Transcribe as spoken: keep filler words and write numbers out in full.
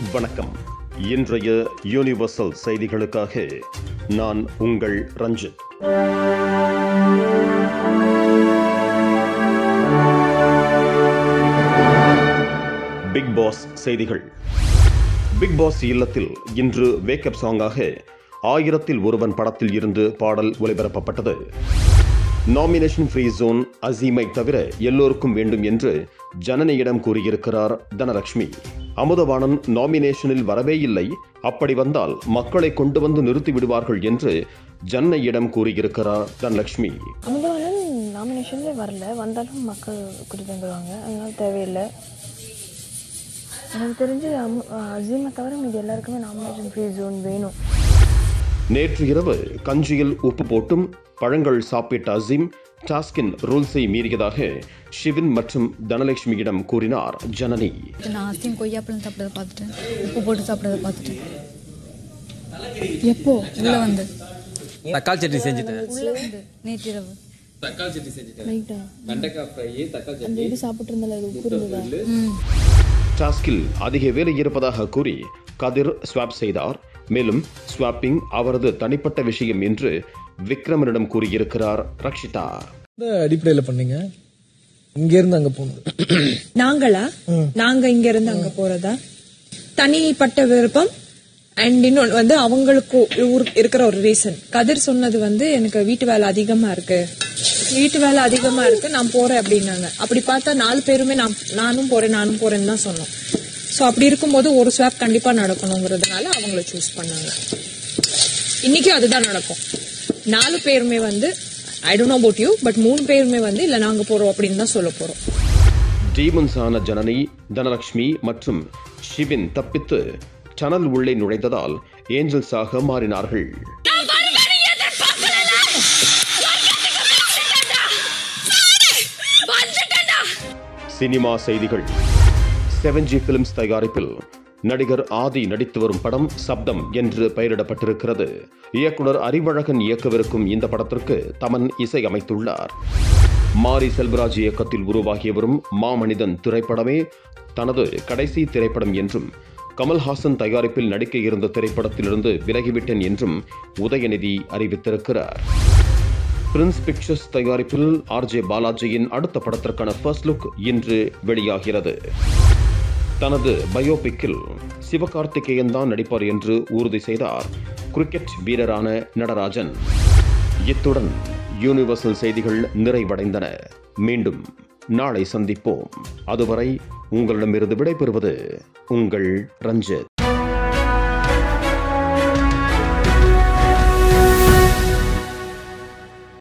வணக்கம். இன்றைய யூனிவர்சல் செய்திகளுக்காக நான் உங்கள் ரஞ்சித். பிக் பாஸ் செய்திகள். பிக் பாஸ் இல்லத்தில் இன்று வேக்கப் சாங்காக ஆயிரத்தில் ஒருவன் படத்தில் இருந்து பாடல் ஒலிபரப்பப்பட்டது. நாமினேஷன் ஃப்ரீ ஜோன் அசீமை தவிர எல்லோருக்கும் வேண்டும் என்று ஜனனியிடம் கூறியிருக்கிறார் தனலட்சுமி. அமுதவாணன் நாமினேஷனில் வரவே இல்லை, அப்படி வந்தால் மக்களை கொண்டு வந்து நிறுத்தி விடுவார்கள் என்று ஜனனியிடம் கூறியிருக்கிறார் தனலட்சுமி. அமுதவாணன் நாமினேஷன்ல வரல, வந்தாலும் மக்கள் கூட்டிட்டு வந்துடுவாங்க, அதனால தேவையில்லை. எனக்கு தெரிஞ்சு அசீமை தவிர மீது எல்லாருக்குமே நாமினேஷன் ஃப்ரீ ஜோன் வேணும். நேற்று இரவு கஞ்சியில் உப்பு போட்டும் பழங்கள் சாப்பிட்ட அசீம் டாஸ்கின் ரூல்ஸை மீறியதாக ஷிவின் மற்றும் தனலட்சுமியிடம் கூறினார் ஜனனி. நான் அசீம் கொய்யாப்பழம் சாப்பிட்டதை பார்த்துட்டேன், உப்பு போட்டு சாப்பிட்டதை பார்த்துட்டேன். எப்போ உள்ள வந்து தக்காளி சட்னி செஞ்சுட்டேன். உள்ள வந்து நேற்று இரவு தக்காளி சட்னி செஞ்சுட்டேன். வெண்டைக்காய் ஃப்ரை, தக்காளி அந்த இது சாப்பிட்டு இருந்தால உப்பு இருந்ததா? டாஸ்கில் அதிக வேலை இருப்பதாக கூறி கதிர் ஸ்வாப் செய்தார். மேலும் ஸ்வாப்பிங் அவரது தனிப்பட்ட விஷயம் என்று விக்ரமனிடம் கூறியிருக்கிறார் ரக்ஷிதா. அடிப்படையில் பண்ணீங்க, இங்க இருந்து அங்க போனோம். நாங்களா நாங்க இங்க இருந்து அங்க போறதா தனிப்பட்ட விருப்பம். அண்ட் இன்னொன்று வந்து அவங்களுக்கு இருக்கிற ஒரு ரீசன். கதிர் சொன்னது வந்து எனக்கு வீட்டு வேலை அதிகமா இருக்கு, வீட்டு வேலை அதிகமா இருக்கு, நான் போறேன் அப்படின்னாங்க. அப்படி பார்த்தா நாலு பேருமே நான் நானும் போறேன் நானும் போறேன்னு தான் சொன்னோம். ஸோ அப்படி இருக்கும்போது ஒரு ஸ்வாப் கண்டிப்பா நடக்கணுங்கிறதுனால அவங்கள சூஸ் பண்ணாங்க. இன்னைக்கும் அதுதான் நடக்கும். நாலு பேருமே வந்து I don't know about you, but மூணு பேருமே வந்து இல்ல நாங்க போறோம் அப்படின்னு தான் சொல்ல போறோம். டீமன்ஸ் ஆன ஜனனி, தனலட்சுமி மற்றும் ஷிவின் தப்பித்து டனல் உள்ளே நுழைந்ததால் ஏஞ்சல்ஸாக மாறினார்கள். சினிமா செய்திகள். செவன் ஜி பிலிம்ஸ் தயாரிப்பில் நடிகர் ஆதி நடித்து வரும் படம் சப்தம் என்று பெயரிடப்பட்டிருக்கிறது. இயக்குனர் அறிவழகன் இயக்கவிருக்கும் இந்த படத்திற்கு தமன் இசை அமைத்துள்ளார். மாரி செல்வராஜ் இயக்கத்தில் உருவாகி வரும் மாமனிதன் திரைப்படமே தனது கடைசி திரைப்படம் என்றும், கமல் ஹாசன் தயாரிப்பில் நடிக்க இருந்த திரைப்படத்திலிருந்து விலகிவிட்டேன் என்றும் உதயநிதி அறிவித்திருக்கிறார். பிரின்ஸ் பிக்சர்ஸ் தயாரிப்பில் ஆர் ஜே பாலாஜியின் அடுத்த படத்திற்கான ஃபர்ஸ்ட் லுக் இன்று வெளியாகிறது. தனது பயோபிக்கில் சிவகார்த்திகேயன் தான் நடிப்பார் என்று உறுதி செய்தார் கிரிக்கெட் வீரரான நடராஜன். இத்துடன் யூனிவர்சல் செய்திகள் நிறைவடைந்தன. மீண்டும் நாளை சந்திப்போம். அதுவரை உங்களிடமிருந்து விடைபெறுவது உங்கள் ரஞ்சித்.